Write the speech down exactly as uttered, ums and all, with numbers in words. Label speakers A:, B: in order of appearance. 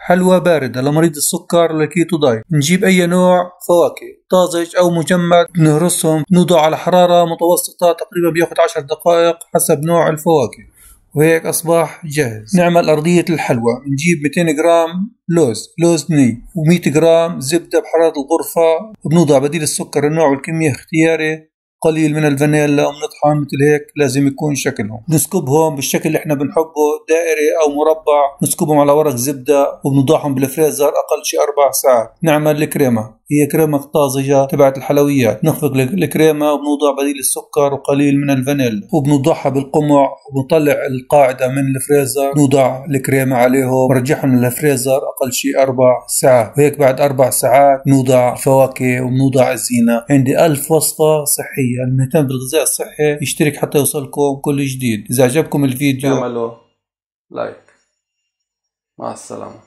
A: حلوى باردة لمريض السكر لكيتو دايت. نجيب أي نوع فواكه طازج أو مجمد، نهرسهم، نوضع على حرارة متوسطة تقريبا بياخد عشر دقائق حسب نوع الفواكه، وهيك أصبح جاهز. نعمل أرضية الحلوى. نجيب مئتين جرام لوز لوز ني و100 جرام زبدة بحرارة الغرفة، وبنوضع بديل السكر النوع والكمية اختياري، قليل من الفانيلا، وبنطحن مثل هيك لازم يكون شكلهم. نسكبهم بالشكل اللي احنا بنحبه، دائري او مربع، نسكبهم على ورق زبدة وبنوضعهم بالفريزر اقل شيء اربع ساعات. نعمل الكريمة، هي كريمة طازجة تبعت الحلويات. نخفق الكريمة وبنوضع بديل السكر وقليل من الفانيلا، وبنوضعها بالقمع، وبنطلع القاعدة من الفريزر، نوضع الكريمة عليهم ونرجعهم من الفريزر اقل شيء اربع ساعات. وهيك بعد اربع ساعات نوضع فواكه وبنوضع الزينة. عندي الف وصفة صحية. المهتم بالغذاء الصحي يشترك حتى يوصلكم كل جديد. إذا عجبكم الفيديو
B: اعملوا لايك. مع السلامة.